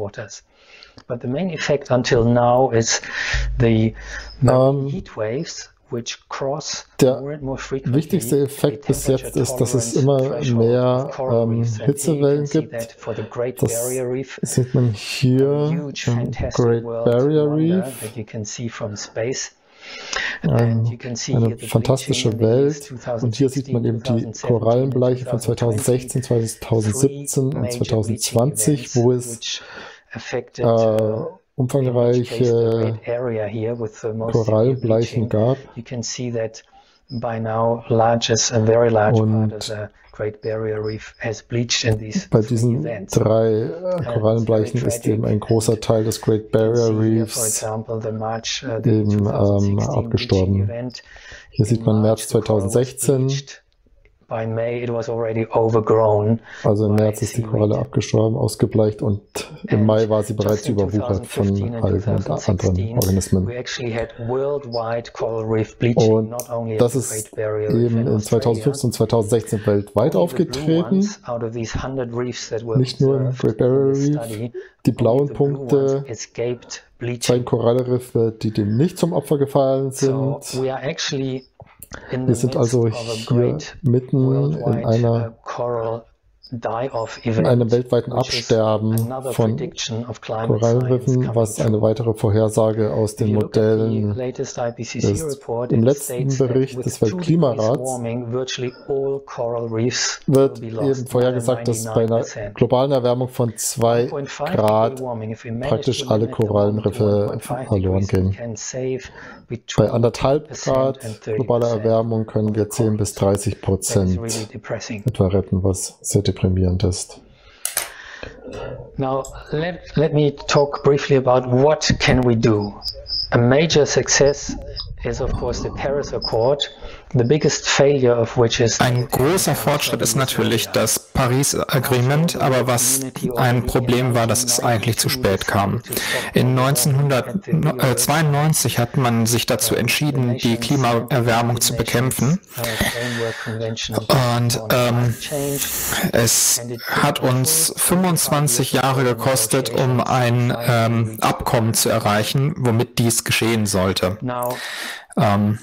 Ähm, Der wichtigste Effekt bis jetzt ist, dass es immer mehr ähm, Hitzewellen gibt. Das sieht man hier im Great Barrier Reef. Ähm, eine fantastische Welt. Und hier sieht man eben die Korallenbleiche von zweitausendsechzehn, zweitausendsiebzehn und zweitausendzwanzig, wo es äh, umfangreiche Korallenbleichen gab. Und bei diesen drei Korallenbleichen ist eben ein großer Teil des Great Barrier Reefs eben ähm, abgestorben. Hier sieht man März zweitausendsechzehn. Also im März ist die Koralle abgestorben, ausgebleicht, und im Mai war sie bereits überwuchert von Algen und anderen Organismen. Und das ist eben in zweitausendfünfzehn und zweitausendsechzehn weltweit aufgetreten. Nicht nur im Great Barrier Reef. Die blauen Punkte zeigen Korallenriffe, die dem nicht zum Opfer gefallen sind. Wir sind also hier mitten in einer in einem weltweiten Absterben von Korallenriffen, was eine weitere Vorhersage aus den Modellen ist. Im letzten Bericht des Weltklimarats wird eben vorhergesagt, dass bei einer globalen Erwärmung von zwei Grad praktisch alle Korallenriffe verloren gehen. Bei anderthalb Grad globaler Erwärmung können wir zehn bis dreißig Prozent etwa retten, was sehr deprimierend ist. Now, let, let me talk briefly about what can we do. A major success is of course the Paris Accord, the biggest failure of which is ein großer Fortschritt ist natürlich das Paris Agreement, aber was ein Problem war, dass es eigentlich zu spät kam. In neunzehnhundertzweiundneunzig hat man sich dazu entschieden, die Klimaerwärmung zu bekämpfen. Und ähm, es hat uns fünfundzwanzig Jahre gekostet, um ein ähm, Abkommen zu erreichen, womit dies geschehen sollte. Ähm,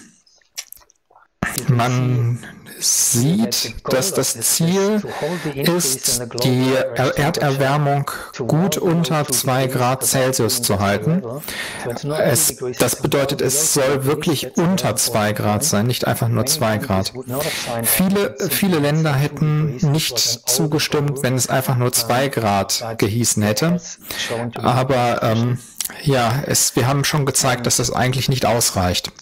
man sieht, dass das Ziel ist, die Erderwärmung gut unter zwei Grad Celsius zu halten. Es, das bedeutet, es soll wirklich unter zwei Grad sein, nicht einfach nur zwei Grad. Viele, viele Länder hätten nicht zugestimmt, wenn es einfach nur zwei Grad gehießen hätte. Aber ähm, ja, es, wir haben schon gezeigt, dass das eigentlich nicht ausreicht.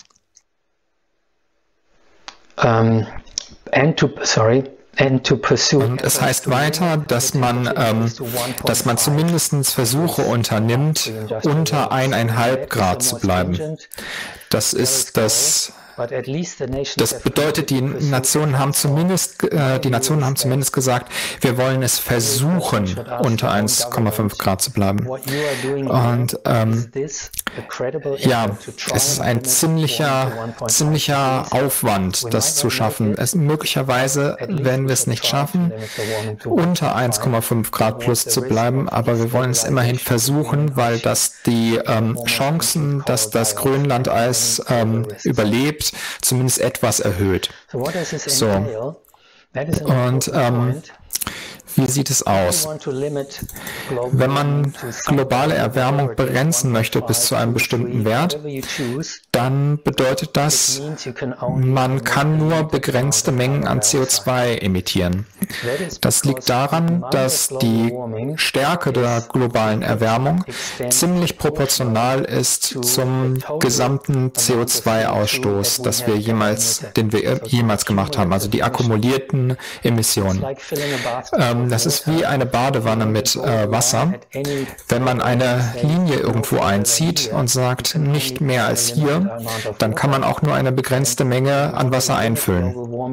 Um, and to, sorry, and to pursue. Und es heißt weiter, dass man, ähm, dass man zumindest Versuche unternimmt, unter eineinhalb Grad zu bleiben. Das ist das. Das bedeutet, die Nationen haben zumindest, äh, die Nationen haben zumindest gesagt, wir wollen es versuchen, unter eins Komma fünf Grad zu bleiben. Und ähm, ja, es ist ein ziemlicher, ziemlicher Aufwand, das zu schaffen. Es, möglicherweise werden wir es nicht schaffen, unter eins Komma fünf Grad plus zu bleiben, aber wir wollen es immerhin versuchen, weil das die ähm, Chancen, dass das Grönlandeis ähm, überlebt, zumindest etwas erhöht. So. Und ähm, wie sieht es aus? Wenn man globale Erwärmung begrenzen möchte bis zu einem bestimmten Wert, dann bedeutet das, man kann nur begrenzte Mengen an C O zwei emittieren. Das liegt daran, dass die Stärke der globalen Erwärmung ziemlich proportional ist zum gesamten C O zwei Ausstoß, das wir jemals, den wir jemals gemacht haben, also die akkumulierten Emissionen. Ähm, Das ist wie eine Badewanne mit äh, Wasser. Wenn man eine Linie irgendwo einzieht und sagt, nicht mehr als hier, dann kann man auch nur eine begrenzte Menge an Wasser einfüllen.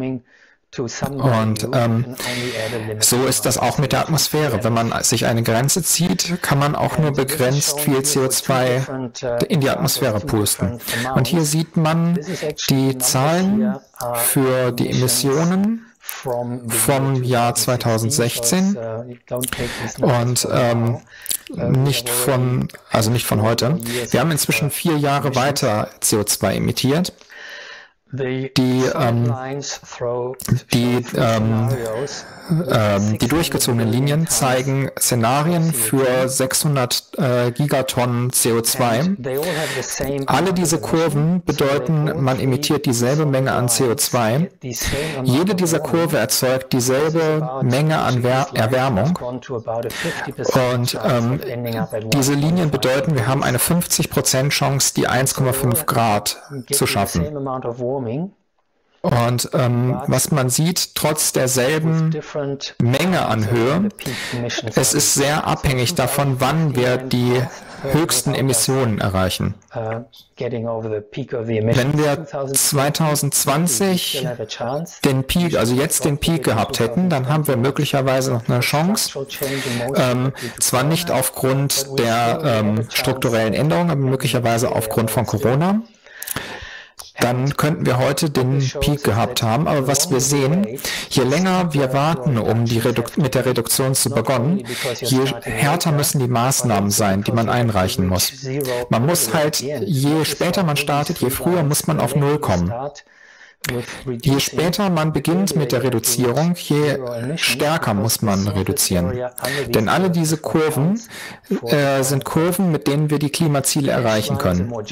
Und ähm, so ist das auch mit der Atmosphäre. Wenn man sich eine Grenze zieht, kann man auch nur begrenzt viel C O zwei in die Atmosphäre pusten. Und hier sieht man die Zahlen für die Emissionen vom Jahr zweitausendsechzehn und ähm, nicht von, also nicht von heute. Wir haben inzwischen vier Jahre weiter C O zwei emittiert. die, ähm, die, ähm, ähm, die durchgezogenen Linien zeigen Szenarien für sechshundert äh, Gigatonnen C O zwei. Alle diese Kurven bedeuten, man emittiert dieselbe Menge an C O zwei. Jede dieser Kurve erzeugt dieselbe Menge an Ver Erwärmung. Und ähm, diese Linien bedeuten, wir haben eine fünfzig Prozent Chance, die eins Komma fünf Grad zu schaffen. Und ähm, was man sieht, trotz derselben Menge an Höhe, es ist sehr abhängig davon, wann wir die höchsten Emissionen erreichen. Wenn wir zwanzig zwanzig den Peak, also jetzt den Peak gehabt hätten, dann haben wir möglicherweise noch eine Chance, ähm, zwar nicht aufgrund der ähm, strukturellen Änderungen, aber möglicherweise aufgrund von Corona. Dann könnten wir heute den Peak gehabt haben. Aber was wir sehen, je länger wir warten, um die Reduk- mit der Reduktion zu beginnen, je härter müssen die Maßnahmen sein, die man einreichen muss. Man muss halt, je später man startet, je früher muss man auf Null kommen. Je später man beginnt mit der Reduzierung, je stärker muss man reduzieren. Denn alle diese Kurven äh, sind Kurven, mit denen wir die Klimaziele erreichen können. Und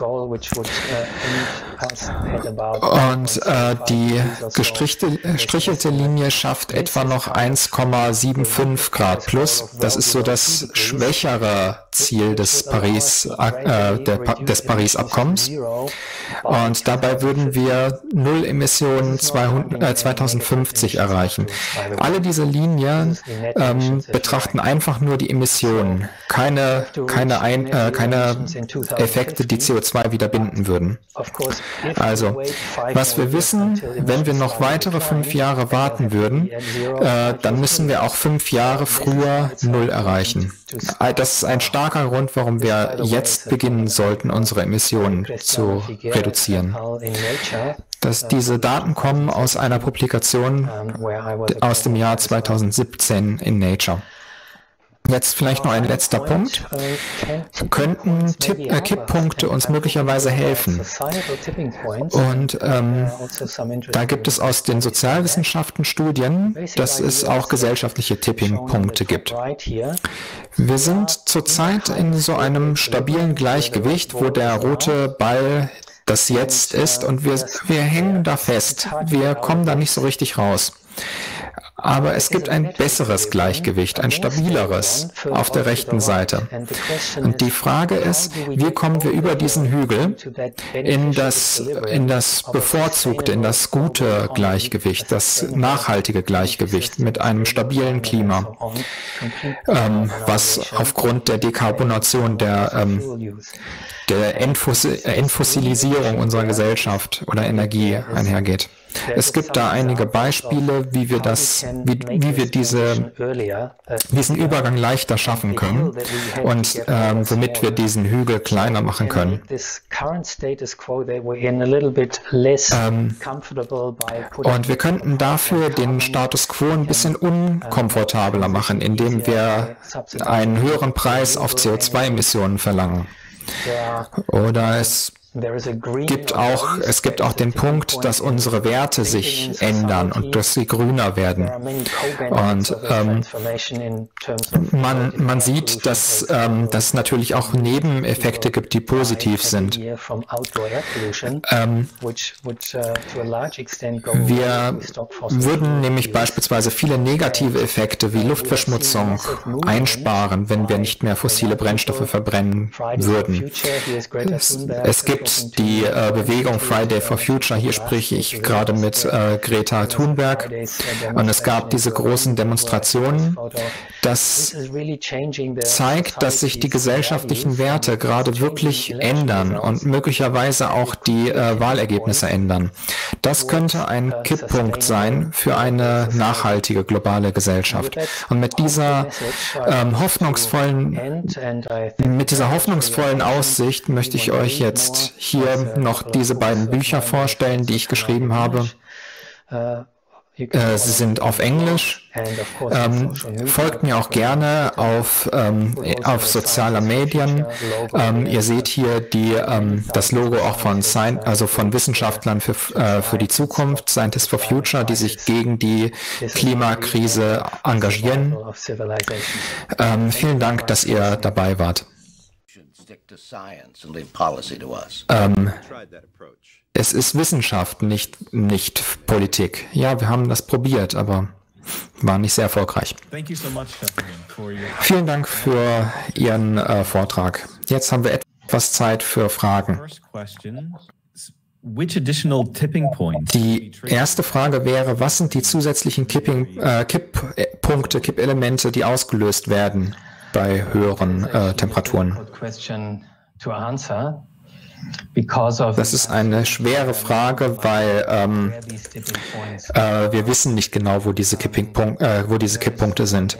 äh, die gestrichelte Linie schafft etwa noch eins Komma fünfundsiebzig Grad plus. Das ist so das schwächere Ziel des Paris, äh, der, des Paris-Abkommens. Und dabei würden wir Null Emissionen zweitausendfünfzig erreichen. Alle diese Linien ähm, betrachten einfach nur die Emissionen, keine, keine, ein, äh, keine Effekte, die C O zwei wieder binden würden. Also, was wir wissen, wenn wir noch weitere fünf Jahre warten würden, äh, dann müssen wir auch fünf Jahre früher Null erreichen. Das ist ein starker Grund, warum wir jetzt beginnen sollten, unsere Emissionen zu reduzieren. Dass diese Daten kommen aus einer Publikation aus dem Jahr zweitausendsiebzehn in Nature. Jetzt vielleicht noch ein letzter Punkt. Könnten Tipp, äh, Kipppunkte uns möglicherweise helfen? Und ähm, da gibt es aus den Sozialwissenschaften Studien, dass es auch gesellschaftliche Tipping-Punkte gibt. Wir sind zurzeit in so einem stabilen Gleichgewicht, wo der rote Ball das Jetzt ist und wir, wir hängen da fest. Wir kommen da nicht so richtig raus. Aber es gibt ein besseres Gleichgewicht, ein stabileres auf der rechten Seite. Und die Frage ist, wie kommen wir über diesen Hügel in das, in das bevorzugte, in das gute Gleichgewicht, das nachhaltige Gleichgewicht mit einem stabilen Klima, ähm, was aufgrund der Dekarbonation, der, ähm, der Entfossil- Entfossilisierung unserer Gesellschaft oder Energie einhergeht. Es gibt da einige Beispiele, wie wir das, wie, wie wir diese, diesen Übergang leichter schaffen können und ähm, womit wir diesen Hügel kleiner machen können. Ähm, und wir könnten dafür den Status quo ein bisschen unkomfortabler machen, indem wir einen höheren Preis auf C O zwei Emissionen verlangen. Oder es gibt auch, es gibt auch den Punkt, dass unsere Werte sich ändern und dass sie grüner werden. Und ähm, man, man sieht, dass, ähm, dass es natürlich auch Nebeneffekte gibt, die positiv sind. Ähm, wir würden nämlich beispielsweise viele negative Effekte wie Luftverschmutzung einsparen, wenn wir nicht mehr fossile Brennstoffe verbrennen würden. Es, es gibt die äh, Bewegung Friday for Future, hier spreche ich gerade mit äh, Greta Thunberg, und es gab diese großen Demonstrationen. Das zeigt, dass sich die gesellschaftlichen Werte gerade wirklich ändern und möglicherweise auch die äh, Wahlergebnisse ändern. Das könnte ein Kipppunkt sein für eine nachhaltige globale Gesellschaft. Und mit dieser ähm, hoffnungsvollen, mit dieser hoffnungsvollen Aussicht möchte ich euch jetzt hier noch diese beiden Bücher vorstellen, die ich geschrieben habe. Äh, sie sind auf Englisch. Ähm, folgt mir auch gerne auf, ähm, auf sozialen Medien. Ähm, ihr seht hier die, ähm, das Logo auch von, Sci- also von Wissenschaftlern für, äh, für die Zukunft, Scientists for Future, die sich gegen die Klimakrise engagieren. Ähm, vielen Dank, dass ihr dabei wart. Ähm, es ist Wissenschaft, nicht, nicht Politik. Ja, wir haben das probiert, aber war nicht sehr erfolgreich. Vielen Dank für Ihren äh, Vortrag. Jetzt haben wir etwas Zeit für Fragen. Die erste Frage wäre, was sind die zusätzlichen Kipping, äh, Kipppunkte, Kippelemente, die ausgelöst werden bei höheren äh, Temperaturen? Das ist eine schwere Frage, weil ähm, äh, wir wissen nicht genau, wo diese, Kipping-Punkt, äh, wo diese Kipppunkte sind.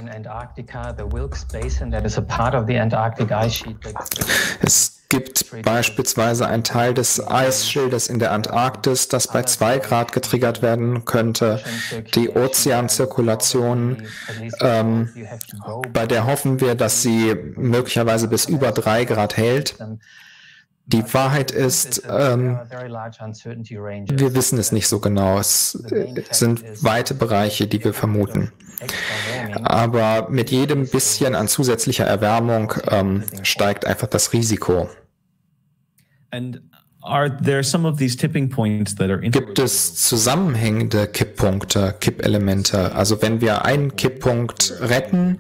Es gibt beispielsweise einen Teil des Eisschildes in der Antarktis, das bei zwei Grad getriggert werden könnte. Die Ozeanzirkulation, ähm, bei der hoffen wir, dass sie möglicherweise bis über drei Grad hält. Die Wahrheit ist, ähm, wir wissen es nicht so genau. Es sind weite Bereiche, die wir vermuten. Aber mit jedem bisschen an zusätzlicher Erwärmung ähm, steigt einfach das Risiko. Gibt es zusammenhängende Kipppunkte, Kippelemente? Also wenn wir einen Kipppunkt retten,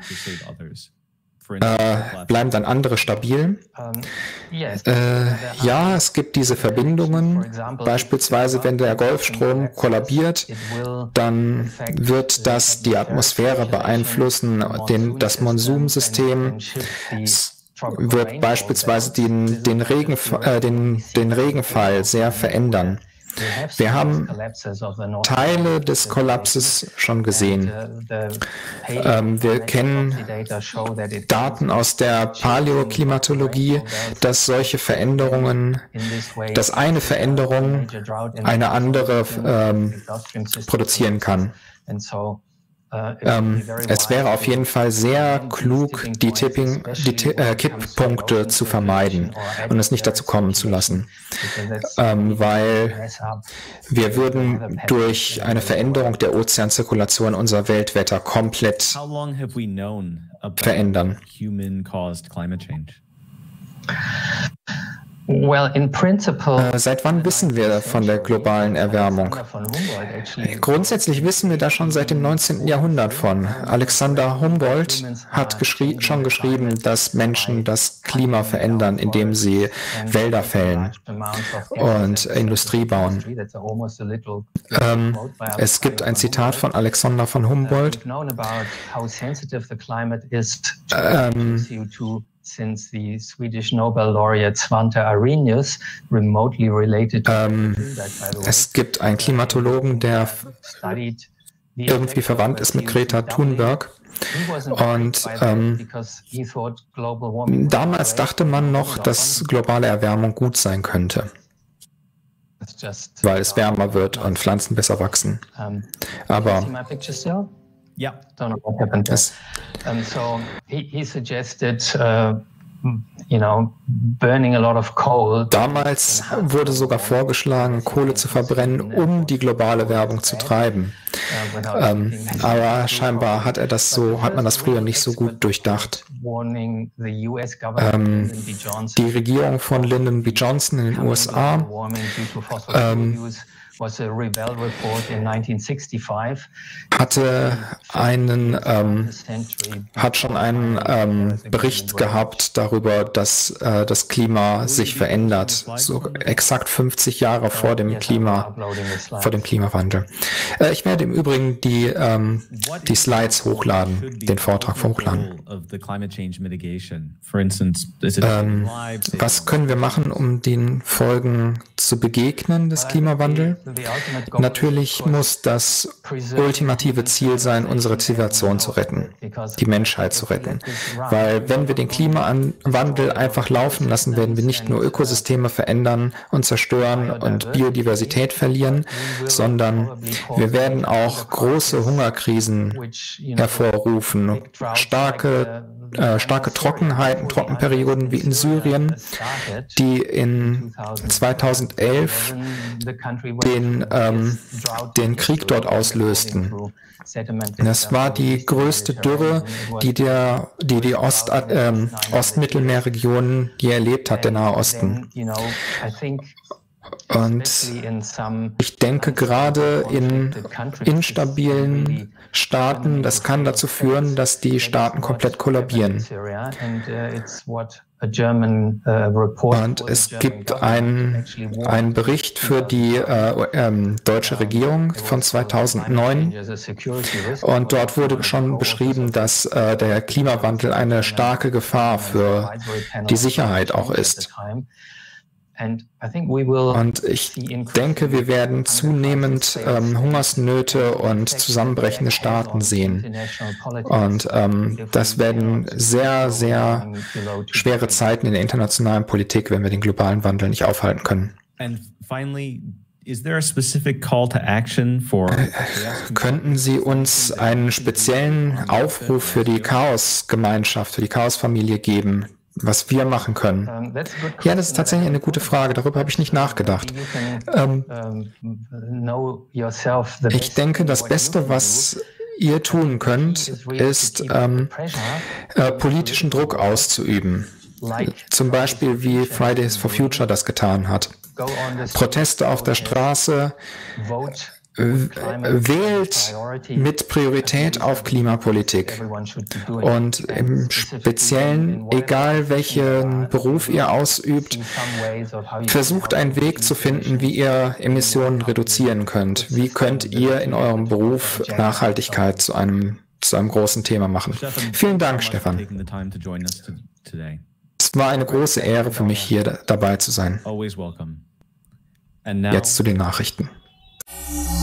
Äh, bleiben dann andere stabil? Äh, ja, es gibt diese Verbindungen. Beispielsweise, wenn der Golfstrom kollabiert, dann wird das die Atmosphäre beeinflussen, den, das Monsunsystem. Es wird beispielsweise den, den, Regenf- äh, den, den Regenfall sehr verändern. Wir haben Teile des Kollapses schon gesehen. Ähm, wir kennen Daten aus der Paläoklimatologie, dass solche Veränderungen, dass eine Veränderung eine andere ähm, produzieren kann. Ähm, es wäre auf jeden Fall sehr klug, die, Tipping, die äh, Kipppunkte zu vermeiden und es nicht dazu kommen zu lassen, ähm, weil wir würden durch eine Veränderung der Ozeanzirkulation unser Weltwetter komplett verändern. Well, in principle, äh, seit wann wissen wir von der globalen Erwärmung? Grundsätzlich wissen wir da schon seit dem neunzehnten Jahrhundert von. Alexander Humboldt hat geschrie- schon geschrieben, dass Menschen das Klima verändern, indem sie Wälder fällen und Industrie bauen. Ähm, es gibt ein Zitat von Alexander von Humboldt. Ähm, Since the Swedish Nobel laureate Svante Arrhenius remotely related to ähm, es gibt einen Klimatologen, der irgendwie verwandt ist mit Greta Thunberg. Und ähm, damals dachte man noch, dass globale Erwärmung gut sein könnte, weil es wärmer wird und Pflanzen besser wachsen. Aber Yeah. Don't know what happened there. Yes. Um, so he, he suggested, uh, you know, burning a lot of coal. Damals wurde sogar vorgeschlagen, Kohle zu verbrennen, um die globale Werbung zu treiben. Ähm, aber scheinbar hat er das so, hat man das früher nicht so gut durchdacht. Ähm, die Regierung von Lyndon B. Johnson in den U S A ähm, hatte einen, ähm, hat schon einen ähm, Bericht gehabt darüber, dass äh, das Klima sich verändert, so exakt fünfzig Jahre vor dem Klima, vor dem Klimawandel. Äh, ich werde im Übrigen die, ähm, die Slides hochladen, den Vortrag hochladen. Ähm, was können wir machen, um den Folgen zu begegnen, des Klimawandels. Natürlich muss das ultimative Ziel sein, unsere Zivilisation zu retten, die Menschheit zu retten. Weil wenn wir den Klimawandel einfach laufen lassen, werden wir nicht nur Ökosysteme verändern und zerstören und Biodiversität verlieren, sondern wir werden auch große Hungerkrisen hervorrufen, starke Äh, starke Trockenheiten, Trockenperioden wie in Syrien, die in zweitausendelf den, ähm, den Krieg dort auslösten. Das war die größte Dürre, die der, die, die Ost, äh, Ostmittelmeerregion je erlebt hat, der Nahe Osten. Und ich denke, gerade in instabilen Staaten, das kann dazu führen, dass die Staaten komplett kollabieren. Und es gibt einen, einen Bericht für die äh, äh, deutsche Regierung von zweitausendneun und dort wurde schon beschrieben, dass äh, der Klimawandel eine starke Gefahr für die Sicherheit auch ist. Und ich denke, wir werden zunehmend ähm, Hungersnöte und zusammenbrechende Staaten sehen. Und ähm, das werden sehr, sehr schwere Zeiten in der internationalen Politik, wenn wir den globalen Wandel nicht aufhalten können. Is there a specific call to action for Könnten Sie uns einen speziellen Aufruf für die Chaos-Gemeinschaft, für die Chaos-Familie geben, was wir machen können? Ja, das ist tatsächlich eine gute Frage. Darüber habe ich nicht nachgedacht. Ähm, ich denke, das Beste, was ihr tun könnt, ist, ähm, äh, politischen Druck auszuüben. Zum Beispiel, wie Fridays for Future das getan hat. Proteste auf der Straße, wählt mit Priorität auf Klimapolitik. Und im Speziellen, egal welchen Beruf ihr ausübt, versucht einen Weg zu finden, wie ihr Emissionen reduzieren könnt. Wie könnt ihr in eurem Beruf Nachhaltigkeit zu einem, zu einem großen Thema machen? Vielen Dank, Stefan. Es war eine große Ehre für mich, hier dabei zu sein. Jetzt zu den Nachrichten.